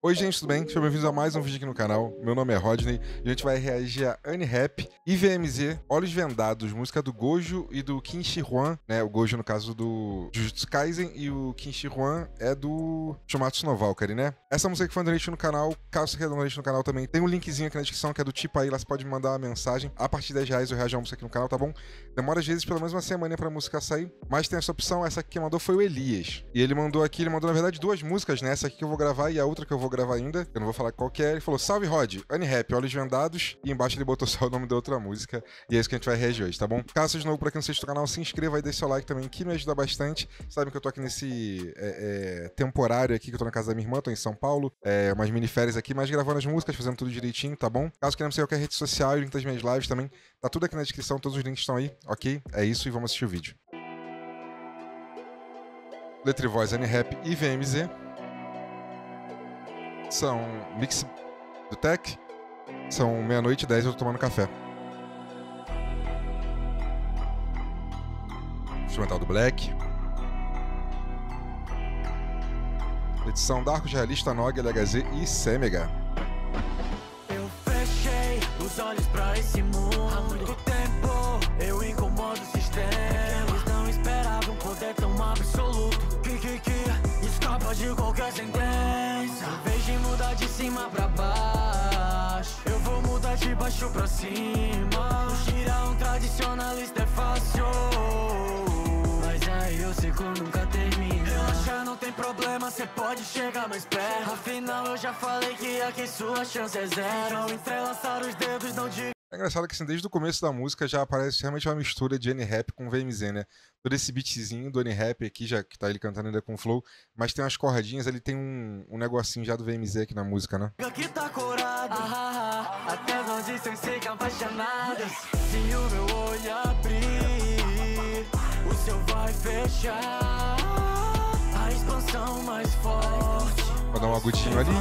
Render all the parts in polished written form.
Oi gente, tudo bem? Sejam bem-vindos a mais um vídeo aqui no canal. Meu nome é Rodney e a gente vai reagir a AniRap e VMZ, Olhos Vendados, música do Gojo e do Kim Shi-hwan, né? O Gojo no caso do Jujutsu Kaisen e o Kim Shi-hwan é do Shumatsu no Valkyrie, né? Essa música que foi um donate no canal, caso você queira dar um donate no canal também, tem um linkzinho aqui na descrição que é do tipo aí, lá você pode me mandar uma mensagem. A partir de R$10 eu reajo a música aqui no canal, tá bom? Demora às vezes pelo menos uma semana pra música sair, mas tem essa opção, essa aqui que mandou foi o Elias. E ele mandou na verdade duas músicas, né? Essa aqui que eu vou gravar e a outra que eu vou gravar ainda. Eu não vou falar qual que é. Ele falou, salve Rod, AniRap, Olhos Vendados. E embaixo ele botou só o nome da outra música. E é isso que a gente vai reagir hoje, tá bom? Caso seja novo pra quem não seja do canal, se inscreva aí, deixa seu like também, que me ajuda bastante. Sabem que eu tô aqui nesse temporário aqui, que eu tô na casa da minha irmã, tô em São Paulo. Umas miniférias aqui, mas gravando as músicas, fazendo tudo direitinho, tá bom? Caso queira me seguir qualquer rede social, o link das minhas lives também, tá tudo aqui na descrição, todos os links estão aí, ok? É isso e vamos assistir o vídeo. Letra e voz, AniRap e VMZ. São mix do Tech. São 00:10 eu tô tomando café. Instrumental do Black. Edição Darko, Realista, Nog, LHZ e Semega. Eu fechei os olhos pra esse mundo. Há muito tempo eu incomodo o sistema. Eles não esperavam poder tão absoluto. Que escapa de qualquer sentença. Em vez de mudar de cima pra baixo, eu vou mudar de baixo pra cima. Tirar um tradicionalista é fácil, mas aí o ciclo nunca termina. Relaxa, não tem problema, cê pode chegar mais perto. Afinal eu já falei que aqui sua chance é zero. Ao entrelaçar os dedos não diga. É engraçado que assim, desde o começo da música já aparece realmente uma mistura de AniRap com VMZ, né? Todo esse beatzinho do AniRap aqui, já que tá ele cantando ainda com flow, mas tem umas cordinhas, ele tem um negocinho já do VMZ aqui na música, né? Aqui tá corado, até nós estamos apaixonados. Se o meu olho abrir, o seu vai fechar. A expansão mais forte. Vou dar um agudinho ali.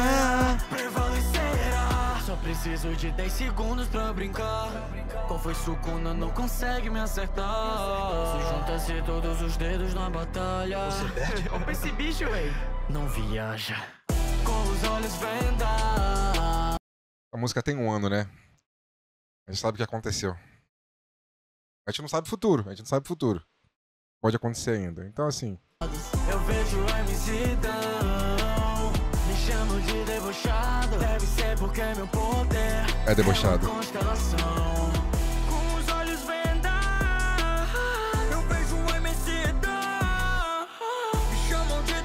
Prevalecerá. Só preciso de 10 segundos pra brincar. Qual foi Sukuna, não consegue me acertar. Se junta-se todos os dedos na batalha. Você perde? Opa, esse bicho, véi. Não viaja. Com os olhos vendados. A música tem um ano, né? A gente sabe o que aconteceu. A gente não sabe o futuro. Pode acontecer ainda. Então, assim... Eu vejo MCdão, me chamo de debochado. Deve ser porque meu poder é debochado. É uma constelação. Com os olhos vendados, eu vejo MCdão, me chamam de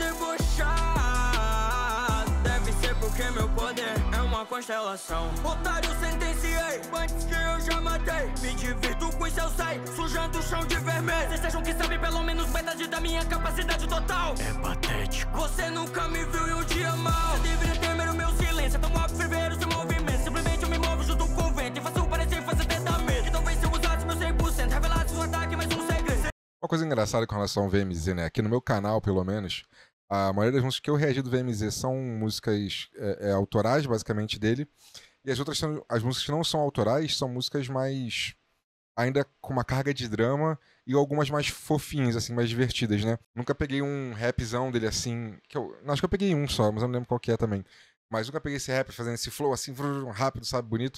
debochado. Deve ser porque meu poder é uma constelação. Otário sentenciei, antes que eu já matei. Me divirto com isso eu sei, sujando o chão de vermelho. Vocês acham que sabem pelo menos metade da minha capacidade total? É patético. Você nunca me viu em um dia mal. Você deveria temer o meu silêncio. É tão óbvio viver o seu movimento. Simplesmente eu me movo junto com o vento. E faço parecer fazer tentamento. Que talvez se eu usasse meu 100%, revelasse um ataque, mas um segredo. Uma coisa engraçada com relação ao VMZ, né? Aqui no meu canal, pelo menos, a maioria das músicas que eu reagi do VMZ são músicas autorais, basicamente, dele. E as outras são, as músicas que não são autorais, são músicas mais... ainda com uma carga de drama e algumas mais fofinhas, assim, mais divertidas, né? Nunca peguei um rapzão dele assim, acho que eu peguei um só, mas eu não lembro qual que é também. Mas nunca peguei esse rap fazendo esse flow assim, rápido, sabe, bonito.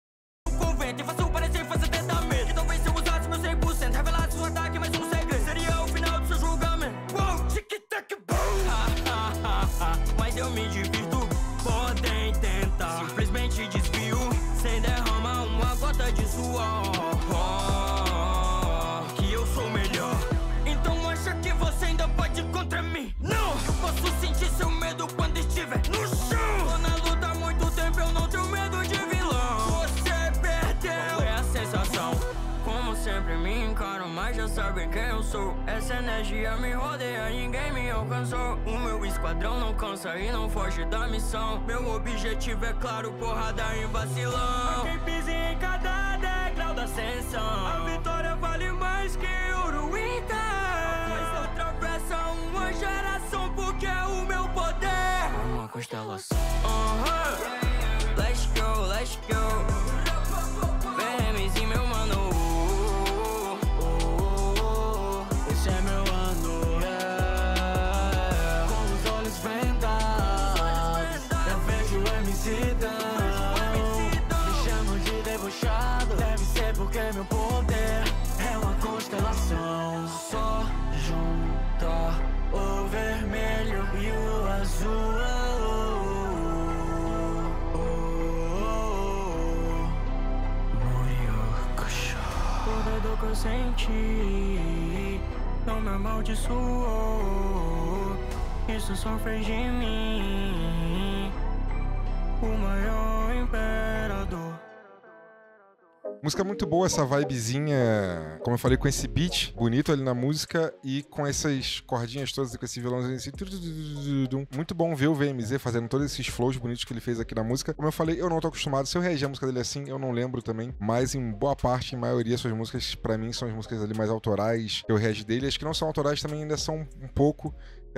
Mas eu me divirto, podem tentar. Simplesmente desvio, sem derramar uma gota de suor. Que eu sou melhor. Então acha que você ainda pode contra mim? Não! Eu posso sentir seu medo quando estiver no chão. Tô na luta há muito tempo, eu não tenho medo de vilão. Você perdeu, é a sensação. Como sempre me encaram, mas já sabem quem eu sou. Essa energia me rodeia, ninguém me alcançou. O meu esquadrão não cansa e não foge da missão. Meu objetivo é claro, porrada em vacilão. Quem pise em cada degrau da ascensão, a vitória vale mais que ouro então. Mas atravessa uma geração porque é o meu poder é uma constelação. Let's go, let's go. VMZ, meu mano. Esse é meu ano, yeah. Com os olhos vendados. eu senti, não me amaldiçoou. Isso só fez de mim o maior imperador. Música muito boa, essa vibezinha, como eu falei, com esse beat bonito ali na música e com essas cordinhas todas, com esse violãozinho assim. Muito bom ver o VMZ fazendo todos esses flows bonitos que ele fez aqui na música. Como eu falei, eu não tô acostumado. Se eu reagir a música dele assim, eu não lembro também. Mas em boa parte, em maioria, suas músicas, pra mim, são as músicas ali mais autorais que eu reagi dele. As que não são autorais também ainda são um pouco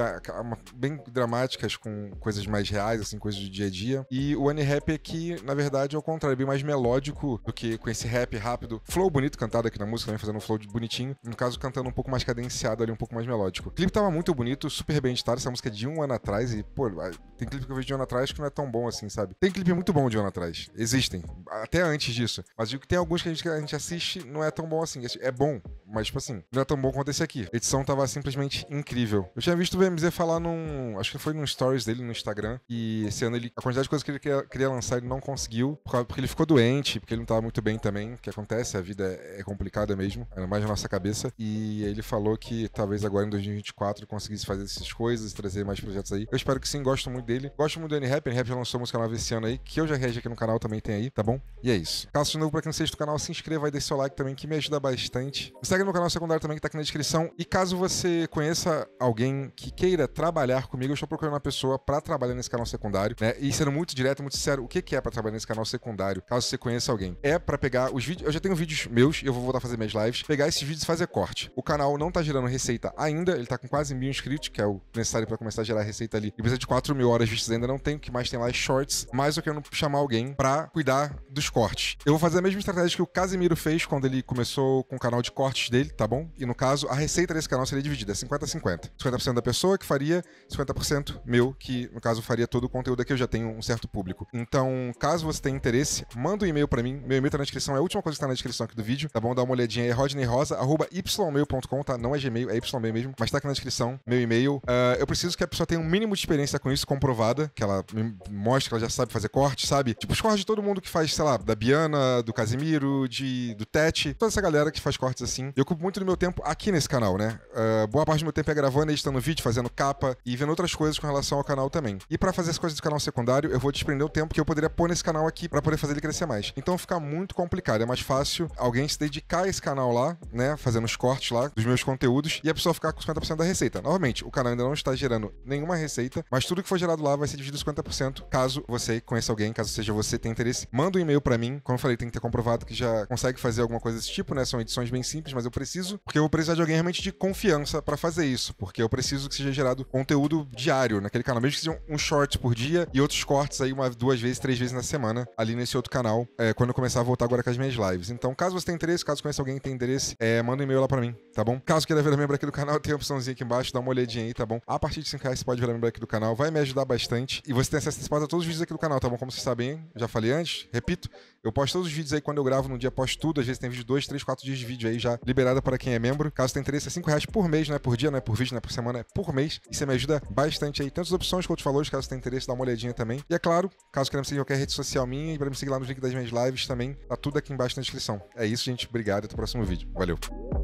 bem dramáticas, com coisas mais reais, assim, coisas do dia a dia. E o Unirap aqui, na verdade, é o contrário, bem mais melódico do que com esse rap rápido. Flow bonito cantado aqui na música, também fazendo um flow bonitinho. No caso, cantando um pouco mais cadenciado ali, um pouco mais melódico. O clipe tava muito bonito, super bem editado. Essa música é de 1 ano atrás e, pô, tem clipe que eu vejo de 1 ano atrás que não é tão bom assim, sabe? Tem clipe muito bom de 1 ano atrás. Existem. Até antes disso. Mas digo que tem alguns que a gente assiste não é tão bom assim. É bom, mas, tipo assim, não é tão bom quanto esse aqui. A edição tava simplesmente incrível. Eu tinha visto o VMZ falar acho que foi num stories dele no Instagram, e esse ano a quantidade de coisas que ele queria lançar ele não conseguiu, porque ele ficou doente, porque ele não tava muito bem também, o que acontece, a vida é complicada mesmo, ainda mais na nossa cabeça, e ele falou que talvez agora em 2024 ele conseguisse fazer essas coisas, trazer mais projetos aí. Eu espero que sim, gosto muito dele. Gosto muito do Unirap, Unirap já lançou música nova esse ano aí, que eu já reagi aqui no canal, também tem aí, tá bom? E é isso. Caso de novo pra quem não seja do canal, se inscreva aí, deixe seu like também, que me ajuda bastante. Me segue no canal secundário também, que tá aqui na descrição, e caso você conheça alguém que queira trabalhar comigo, eu estou procurando uma pessoa pra trabalhar nesse canal secundário, né? E sendo muito direto, muito sincero, o que é pra trabalhar nesse canal secundário, caso você conheça alguém? É pra pegar os vídeos, eu já tenho vídeos meus, e eu vou voltar a fazer minhas lives, pegar esses vídeos e fazer corte. O canal não tá gerando receita ainda, ele tá com quase 1000 inscritos, que é o necessário pra começar a gerar receita ali. E precisa de 4000 horas vistas ainda, não tem, o que mais tem lá é shorts, mas eu quero chamar alguém pra cuidar dos cortes. Eu vou fazer a mesma estratégia que o Casimiro fez quando ele começou com o canal de cortes dele, tá bom? E no caso, a receita desse canal seria dividida, 50-50. 50% da pessoa que faria, 50% meu, que no caso faria todo o conteúdo aqui, eu já tenho um certo público. Então, caso você tenha interesse, manda um e-mail pra mim, meu e-mail tá na descrição, é a última coisa que tá na descrição aqui do vídeo, tá bom? Dá uma olhadinha aí, rodneyrosa@ymail.com, tá? Não é Gmail, é ymail mesmo, mas tá aqui na descrição, meu e-mail. Eu preciso que a pessoa tenha um mínimo de experiência com isso, comprovada, que ela me mostre que ela já sabe fazer corte, sabe? Tipo, os cortes de todo mundo que faz, sei lá, da Biana, do Casimiro, do Tete, toda essa galera que faz cortes assim. Eu ocupo muito do meu tempo aqui nesse canal, né? Boa parte do meu tempo é gravando, editando vídeo, fazendo capa e vendo outras coisas com relação ao canal também. E pra fazer as coisas do canal secundário, eu vou desprender o tempo que eu poderia pôr nesse canal aqui pra poder fazer ele crescer mais. Então fica muito complicado, é mais fácil alguém se dedicar a esse canal lá, né, fazendo os cortes lá dos meus conteúdos e a pessoa ficar com 50% da receita. Novamente, o canal ainda não está gerando nenhuma receita, mas tudo que for gerado lá vai ser dividido 50%, caso você conheça alguém, caso seja você tenha interesse. Manda um e-mail pra mim, como eu falei, tem que ter comprovado que já consegue fazer alguma coisa desse tipo, né, são edições bem simples, mas eu preciso, porque eu vou precisar de alguém realmente de confiança pra fazer isso, porque eu preciso que seja gerado conteúdo diário naquele canal, mesmo que sejam um short por dia e outros cortes aí 1, 2 vezes, 3 vezes na semana, ali nesse outro canal, quando eu começar a voltar agora com as minhas lives. Então, caso você tenha interesse, caso conheça alguém que tenha interesse, manda um e-mail lá pra mim, tá bom? Caso queira virar membro aqui do canal, tem a opçãozinha aqui embaixo, dá uma olhadinha aí, tá bom? A partir de R$5 você pode virar membro aqui do canal, vai me ajudar bastante e você tem acesso antecipado a todos os vídeos aqui do canal, tá bom? Como vocês sabem, já falei antes, repito, eu posto todos os vídeos aí quando eu gravo, no dia posto tudo, às vezes tem vídeo 2, 3, 4 dias de vídeo aí já liberada para quem é membro. Caso tenha interesse, é R$5 por mês, não é por dia, não é por vídeo, não é por semana, é por mês. E você me ajuda bastante aí. Tantas opções que eu te falou, caso tenha interesse, dá uma olhadinha também. E é claro, caso queira me seguir em qualquer rede social minha e para me seguir lá no link das minhas lives também, tá tudo aqui embaixo na descrição. É isso, gente. Obrigado e até o próximo vídeo. Valeu.